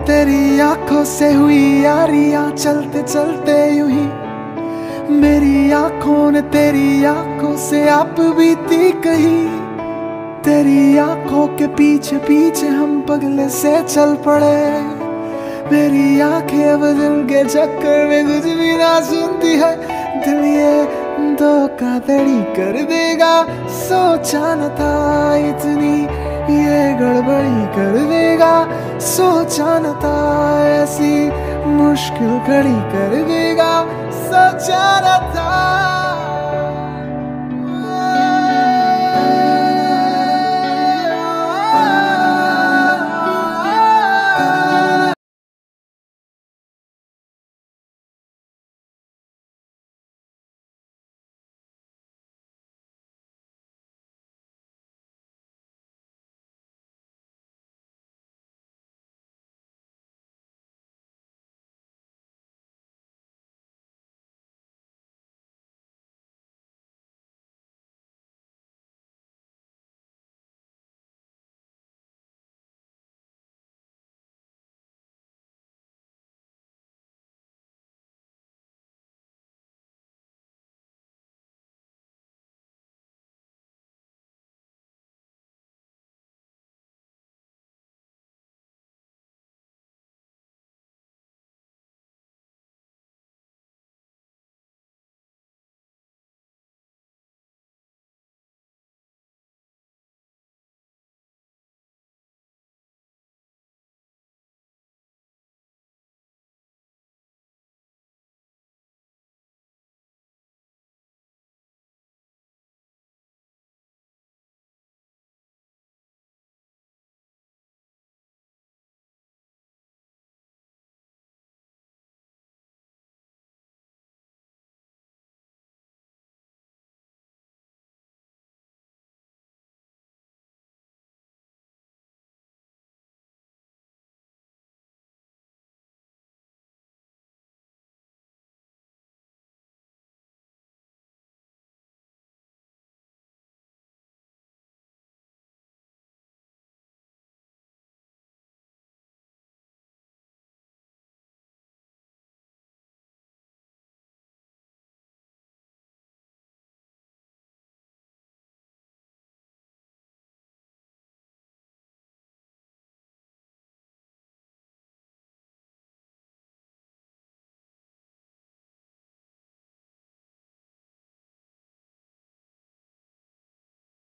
तेरी आंखों से हुई यारियां चलते चलते यूं ही मेरी आंखों ने तेरी आंखों से आप बीती कही। तेरी आंखों के पीछे पीछे हम पगले से चल पड़े। मेरी आंखें अब दिल के चक्कर में कुछ भी ना सुनती है। दिल ये धोखाधड़ी कर देगा सोचा न था, इतनी ये गड़बड़ी कर देगा सोचा न था, ऐसी मुश्किल खड़ी कर देगा सोचा न था।